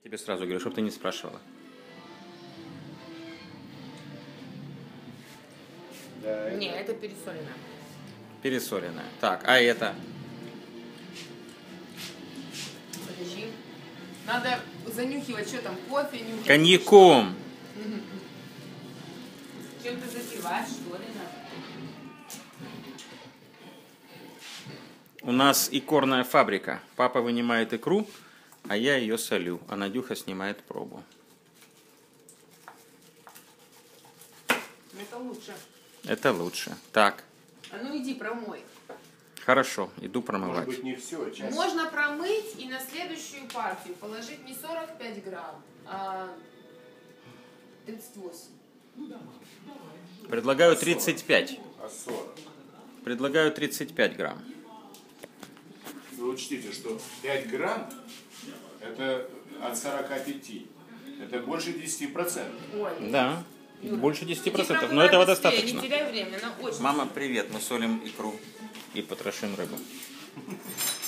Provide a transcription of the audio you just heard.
Тебе сразу говорю, чтобы ты не спрашивала. Да, Не, это пересоленное. Пересоленная. Так, а это? Подожди. Надо занюхивать, что там, кофе нюхать. Коньяком. Чем ты запиваешь, что ли? У нас икорная фабрика. Папа вынимает икру, а я ее солю. А Надюха снимает пробу. Это лучше. Это лучше. Так, А ну иди промой. хорошо, иду может промывать. быть, не все, часть. Можно промыть и на следующую партию положить не 45 грамм, а 38. Предлагаю 35. А 40. Предлагаю 35 грамм. Вы учтите, что 5 грамм это от 45. Это больше 10%. Ой. Да, Юра, больше иди 10%, промывай но этого быстрее, достаточно. Не теряй время, она очень... Мама, привет, мы солим икру и потрошим рыбу.